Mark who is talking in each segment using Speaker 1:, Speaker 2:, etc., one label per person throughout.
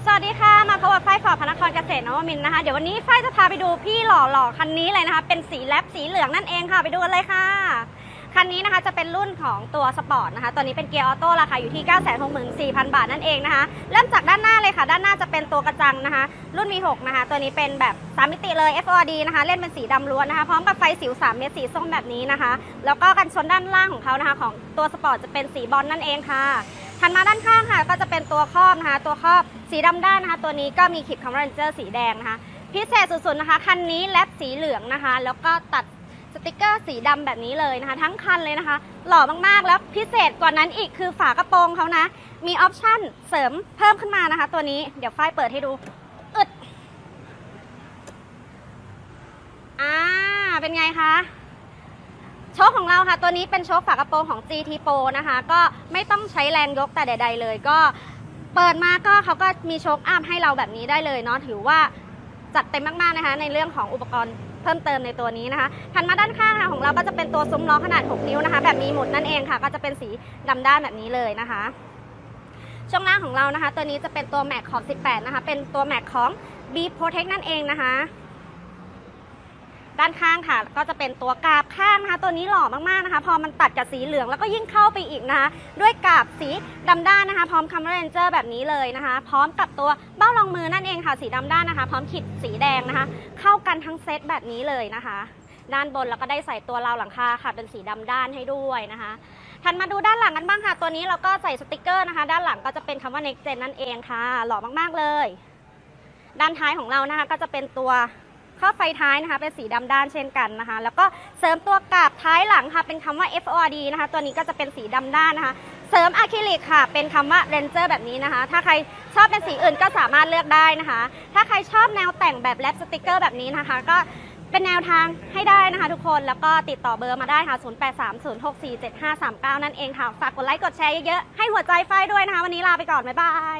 Speaker 1: สวัสดีค่ะมาพบกับฝ้ายฟอร์ดพระนครเกษตรนวมินทร์นะคะเดี๋ยววันนี้ฝ้ายจะพาไปดูพี่หล่อๆคันนี้เลยนะคะเป็นสีแลบสีเหลืองนั่นเองค่ะไปดูกันเลยค่ะคันนี้นะคะจะเป็นรุ่นของตัวสปอร์ตนะคะตัวนี้เป็นเกียร์ออโต้ราคาอยู่ที่ 964,000 บาทนั่นเองนะคะเริ่มจากด้านหน้าเลยค่ะด้านหน้าจะเป็นตัวกระจังนะคะรุ่น V6 นะคะตัวนี้เป็นแบบ3มิติเลย FORD นะคะเล่นเป็นสีดำล้วนนะคะพร้อมกับไฟสิว3เม็ดสีส้มแบบนี้นะคะแล้วก็กันชนด้านล่างของเขานะคะของตัวสปอร์ตจะเป็นสีบอลนั่นเองค่ะถัดมาด้านข้างค่ะก็จะเป็นตัวครอบนะคะตัวครอบสีดำด้านนะคะตัวนี้ก็มีขีดคำว่า Ranger สีแดงนะคะพิเศษสุดๆนะคะคันนี้แลบสีเหลืองนะคะแล้วก็ตัดสติกเกอร์สีดำแบบนี้เลยนะคะทั้งคันเลยนะคะหล่อมากๆแล้วพิเศษกว่านั้นอีกคือฝากระโปรงเขานะมีออปชั่นเสริมเพิ่มขึ้นมานะคะตัวนี้เดี๋ยวฝ้ายเปิดให้ดูอึดเป็นไงคะโชคของเราค่ะตัวนี้เป็นโชคฝากระโปรงของ GT Pro นะคะก็ไม่ต้องใช้แรงยกแต่ใดๆเลยก็เปิดมาก็เขาก็มีโชคอัพให้เราแบบนี้ได้เลยเนาะถือว่าจัดเต็มมากๆนะคะในเรื่องของอุปกรณ์เพิ่มเติมในตัวนี้นะคะถัดมาด้านข้างค่ะของเราก็จะเป็นตัวซุ้มล้อขนาด6นิ้วนะคะแบบมีหมุดนั่นเองค่ะก็จะเป็นสีดำด้านแบบนี้เลยนะคะช่วงล่างของเรานะคะตัวนี้จะเป็นตัวแม็กของ18นะคะเป็นตัวแม็กของ B Protect นั่นเองนะคะด้านข้างค่ะก็จะเป็นตัวกาบข้างนะคะตัวนี้หล่อมากๆนะคะพอมันตัดกับสีเหลืองแล้วก็ยิ่งเข้าไปอีกนะคะด้วยกาบสีดำด้านนะคะพร้อมคำว่า Ranger แบบนี้เลยนะคะพร้อมกับตัวเบ้ารองมือนั่นเองค่ะสีดำด้านนะคะพร้อมขีดสีแดงนะคะเข้ากันทั้งเซตแบบนี้เลยนะคะด้านบนแล้วก็ได้ใส่ตัวราวหลังคาค่ะเป็นสีดำด้านให้ด้วยนะคะถัดมาดูด้านหลังกันบ้างค่ะตัวนี้เราก็ใส่สติกเกอร์นะคะด้านหลังก็จะเป็นคำว่า Next Gen นั่นเองค่ะหล่อมากๆเลยด้านท้ายของเรานะคะก็จะเป็นตัวข้อไฟท้ายนะคะเป็นสีดำด้านเช่นกันนะคะแล้วก็เสริมตัวกาบท้ายหลังค่ะเป็นคำว่า FORD นะคะตัวนี้ก็จะเป็นสีดำด้านนะคะเสริมอะคริลิกค่ะเป็นคำว่า Ranger แบบนี้นะคะถ้าใครชอบเป็นสีอื่นก็สามารถเลือกได้นะคะถ้าใครชอบแนวแต่งแบบแรปสติกเกอร์แบบนี้นะคะก็เป็นแนวทางให้ได้นะคะทุกคนแล้วก็ติดต่อเบอร์มาได้ค่ะ0830647539นั่นเองค่ะฝากกดไลค์กดแชร์เยอะๆให้หัวใจไฟด้วยนะคะวันนี้ลาไปก่อนบ๊ายบาย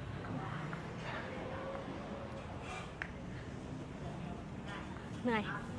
Speaker 1: เหนื่อย